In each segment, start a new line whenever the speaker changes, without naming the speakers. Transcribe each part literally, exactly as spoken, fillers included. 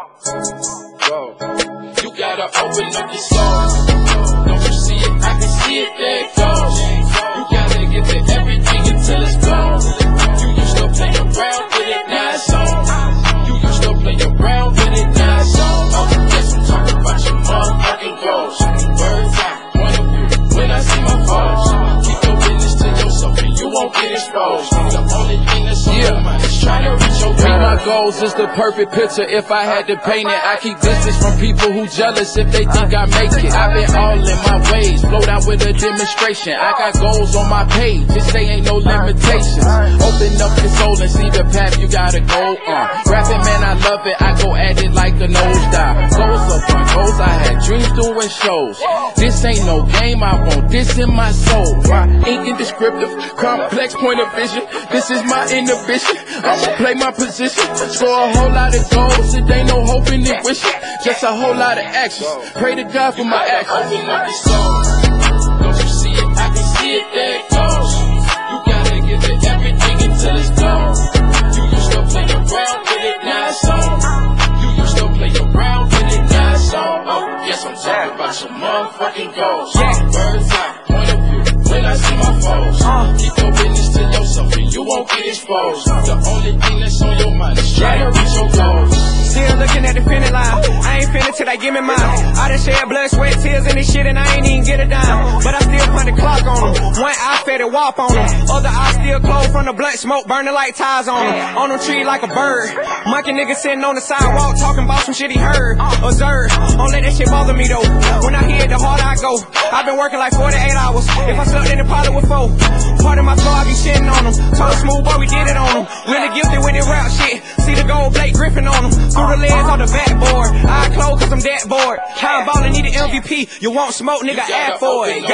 Go. You gotta open up your soul. Don't you see it? I can see it, there it goes. You gotta give it everything until it's gone. You used to play around with it, now it's on. You used to play around with it, now it's on. Oh, yes, I'm talking about your motherfucking goals. Bird's eye, point of view. When I see my foes, keep your business to yourself and you won't get exposed. The only thing that's on your mind is trying to reach your goal.
My goals is the perfect picture. If I had to paint it, I keep distance from people who jealous if they think I make it. I've been all in my ways, flowed out with a demonstration. I got goals on my page, just say ain't no limitations. Open up your soul and see the path you gotta go on. Rapping, man, I love it, I go at it like a nosedive. Goals upon goals, I had dreams doing shows. This ain't no game, I want this in my soul. My ink and descriptive, complex point of vision. This is my inhibition, I'ma play my position. Score a whole lot of goals, it ain't no hoping and wishing. Just a whole lot of actions, pray to God for my actions.
Open up your soul. Don't you see it? I can see it, there it goes. You gotta give it everything until it's gone. You used to play around with it, now it's on. You used to play around with it, now it's on. Oh, yes, I'm talking about your motherfucking goals. Bird's eye, point of view. When I see my foes, keep your business to yourself and you won't get exposed. The only thing that's on your mind is trying to reach your goals.
Still looking at the finish line. I ain't finished till they give me mine. I done shed blood, sweat, tears, and this shit, and I ain't even get a dime. But I still put the clock on them. One eye fed it wop on them. Other eye still closed from the blunt smoke, burning like ties on them. On them tree like a bird. Monkey nigga sitting on the sidewalk talking about some shit he heard. Observe, don't let that shit bother me though. When I hear it, the harder I go. I've been working like forty-eight hours. If I slept in the pilot with four, part of my flow, I be shitting on them. Told Smooth boy we did it on them. Really gifted with it rap shit. See the gold Blake Griffin on them. Through the legs on the backboard. I close cause I'm that bored. Time ballin' need an M V P. You want smoke, nigga, ask for it.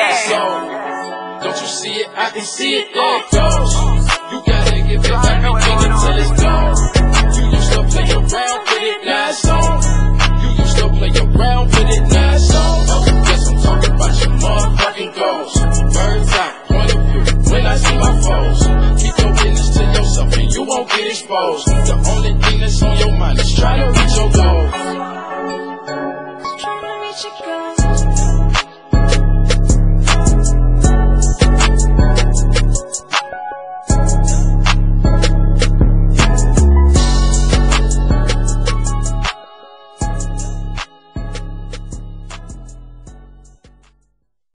Yeah. Don't you see it? I can see it, there it goes. You gotta give it everything until it's gone. You used to play around with it, now it's